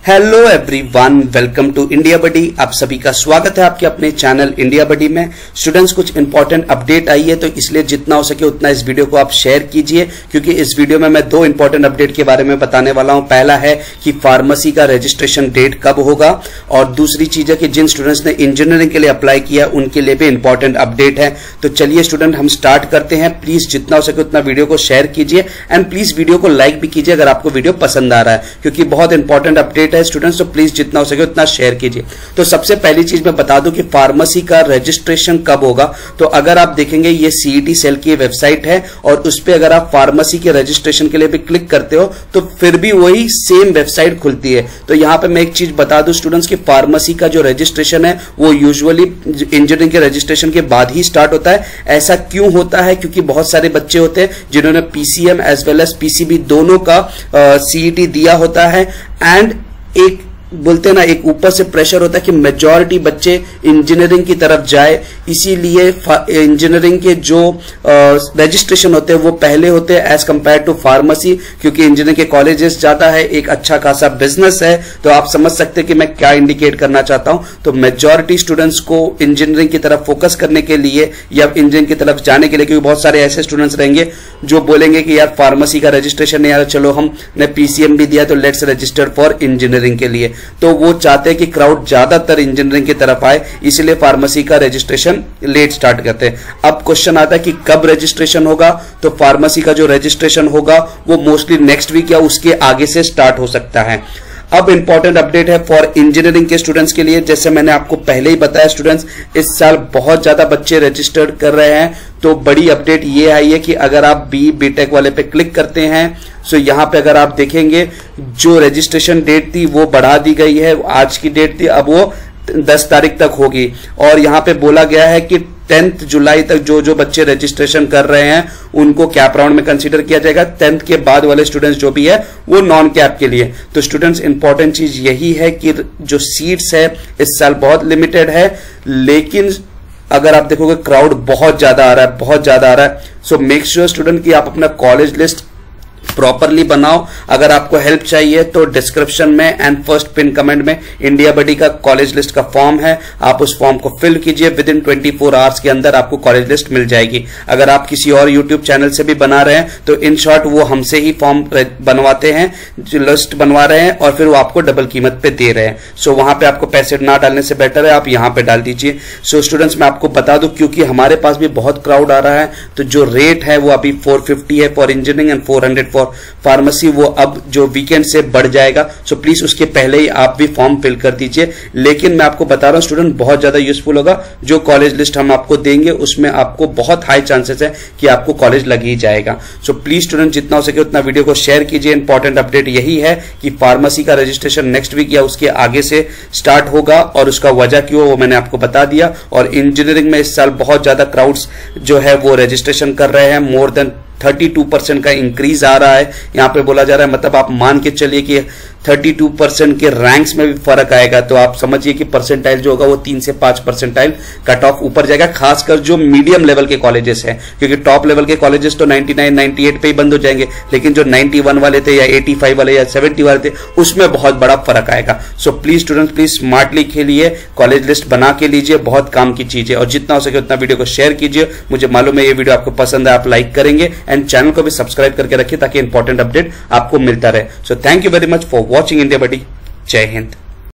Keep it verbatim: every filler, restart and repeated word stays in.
Hello everyone, welcome to India buddy. आप सभी का स्वागत है आपके अपने चैनल इंडिया बडी में। स्टूडेंट्स, कुछ इंपॉर्टेंट अपडेट आई है तो इसलिए जितना हो सके उतना इस वीडियो को आप शेयर कीजिए, क्योंकि इस वीडियो में मैं दो इंपॉर्टेंट अपडेट के बारे में बताने वाला हूं। पहला है कि फार्मेसी का रजिस्ट्रेशन डेट कब होगा, और दूसरी चीज है कि जिन स्टूडेंट्स ने इंजीनियरिंग के लिए अप्लाई किया उनके लिए भी इंपॉर्टेंट अपडेट है। तो चलिए स्टूडेंट, हम स्टार्ट करते हैं। प्लीज जितना हो सके उतना वीडियो को शेयर कीजिए एंड प्लीज वीडियो को लाइक भी कीजिए अगर आपको वीडियो पसंद आ रहा है, क्योंकि बहुत इंपॉर्टेंट अपडेट है स्टूडेंट्स। तो प्लीज जितना हो सके उतना शेयर कीजिए। तो सबसे पहली चीज मैं बता दूं कि फार्मेसी का रजिस्ट्रेशन कब होगा। तो अगर आप देखेंगे, ये सीईटी सेल की वेबसाइट है और उस पर अगर आप फार्मेसी के रजिस्ट्रेशन के लिए भी क्लिक करते हो तो फिर भी वही सेम वेबसाइट खुलती है। तो यहां पे मैं एक चीज बता दूं स्टूडेंट्स कि फार्मेसी का जो रजिस्ट्रेशन है वो यूजुअली इंजीनियरिंग के रजिस्ट्रेशन के बाद ही स्टार्ट होता है। ऐसा क्यों होता है? क्योंकि बहुत सारे बच्चे होते हैं जिन्होंने PCM as well as PCB दोनों का सीईटी दिया होता है, एंड एक बोलते हैं ना, एक ऊपर से प्रेशर होता है कि मेजॉरिटी बच्चे इंजीनियरिंग की तरफ जाए। इसीलिए इंजीनियरिंग के जो रजिस्ट्रेशन होते हैं वो पहले होते हैं एज कंपेयर टू फार्मेसी, क्योंकि इंजीनियरिंग के कॉलेजेस जाता है, एक अच्छा खासा बिजनेस है। तो आप समझ सकते हैं कि मैं क्या इंडिकेट करना चाहता हूं। तो मेजॉरिटी स्टूडेंट्स को इंजीनियरिंग की तरफ फोकस करने के लिए या इंजीनियरिंग की तरफ जाने के लिए, क्योंकि बहुत सारे ऐसे स्टूडेंट्स रहेंगे जो बोलेंगे कि यार फार्मेसी का रजिस्ट्रेशन नहीं यार, चलो हमने पीसीएम भी दिया तो लेट्स रजिस्टर फॉर इंजीनियरिंग के लिए। तो वो चाहते हैं कि क्राउड ज्यादातर इंजीनियरिंग की तरफ आए, इसलिए फार्मेसी का रजिस्ट्रेशन लेट स्टार्ट करते हैं। अब क्वेश्चन आता है कि कब रजिस्ट्रेशन होगा। तो फार्मेसी का जो रजिस्ट्रेशन होगा वो मोस्टली नेक्स्ट वीक या उसके आगे से स्टार्ट हो सकता है। अब इंपॉर्टेंट अपडेट है फॉर इंजीनियरिंग के स्टूडेंट्स के लिए। जैसे मैंने आपको पहले ही बताया स्टूडेंट्स, इस साल बहुत ज्यादा बच्चे रजिस्टर्ड कर रहे हैं। तो बड़ी अपडेट ये आई है कि अगर आप बी बीटेक वाले पे क्लिक करते हैं सो यहां पे अगर आप देखेंगे जो रजिस्ट्रेशन डेट थी वो बढ़ा दी गई है। आज की डेट थी, अब वो दस तारीख तक होगी। और यहां पे बोला गया है कि टेंथ जुलाई तक जो जो बच्चे रजिस्ट्रेशन कर रहे हैं उनको कैप राउंड में कंसीडर किया जाएगा। टेंथ के बाद वाले स्टूडेंट्स जो भी है वो नॉन कैप के लिए। तो स्टूडेंट्स, इंपॉर्टेंट चीज यही है कि जो सीट्स है इस साल बहुत लिमिटेड है, लेकिन अगर आप देखोगे क्राउड बहुत ज्यादा आ रहा है, बहुत ज्यादा आ रहा है। सो मेक श्योर स्टूडेंट कि आप अपना कॉलेज लिस्ट प्रॉपरली बनाओ। अगर आपको हेल्प चाहिए तो डिस्क्रिप्शन में एंड फर्स्ट पिन कमेंट में इंडिया बडी का कॉलेज लिस्ट का फॉर्म है, आप उस फॉर्म को फिल कीजिए। Within twenty four hours के अंदर आपको कॉलेज लिस्ट मिल जाएगी। अगर आप किसी और यूट्यूब चैनल से भी बना रहे हैं तो इन शॉर्ट वो हमसे ही फॉर्म बनवाते हैं, जो लिस्ट बनवा रहे हैं और फिर वो आपको डबल कीमत पे दे रहे हैं। सो so, वहां पे आपको पैसे ना डालने से बेटर है आप यहां पे डाल दीजिए। सो so, स्टूडेंट्स, मैं आपको बता दूं क्योंकि हमारे पास भी बहुत क्राउड आ रहा है, तो जो रेट है वो अभी फोर फिफ्टी है for engineering and four hundred for pharmacy, वो अब जो वीकेंड से बढ़ जाएगा। सो प्लीज उसके पहले ही आप भी फॉर्म फिल कर दीजिए। लेकिन मैं आपको बता रहा हूं स्टूडेंट, बहुत ज्यादा यूजफुल होगा। जो कॉलेज लिस्ट हम आपको देंगे उसमें आपको बहुत हाई चांसेस है कि आपको कॉलेज लग ही जाएगा। सो प्लीज स्टूडेंट, जितना हो सके उतना वीडियो को शेयर कीजिए। इंपॉर्टेंट अपडेट यही है कि फार्मेसी का रजिस्ट्रेशन नेक्स्ट वीक या उसके आगे से स्टार्ट होगा, और उसका वजह क्यों वो मैंने आपको बता दिया। और इंजीनियरिंग में इस साल बहुत ज्यादा क्राउड्स जो है वो रजिस्ट्रेशन कर रहे हैं। More than thirty two percent का इंक्रीज आ रहा है यहां पे बोला जा रहा है। मतलब आप मान के चलिए कि थर्टी टू परसेंट के रैंक्स में भी फर्क आएगा। तो आप समझिए कि परसेंटाइल जो होगा वो तीन से पांच परसेंटाइल कट ऑफ ऊपर जाएगा, खासकर जो मीडियम लेवल के कॉलेजेस हैं। क्योंकि टॉप लेवल के कॉलेजेस तो नाइंटी नाइन नाइंटी एट पे ही बंद हो जाएंगे, लेकिन जो नाइंटी वन वाले थे या एटी फाइव वाले या सेवेंटी वाले थे उसमें बहुत बड़ा फर्क आएगा। So please students, please smartly खेलिए, कॉलेज लिस्ट बना के लीजिए, बहुत काम की चीज है। और जितना हो सके उतना वीडियो को शेयर कीजिए। मुझे मालूम है ये वीडियो आपको पसंद है, आप लाइक करेंगे एंड चैनल को भी सब्सक्राइब करके रखिए ताकि इंपॉर्टेंट अपडेट आपको मिलता रहे। So thank you very much for watching India buddy. जय हिंद।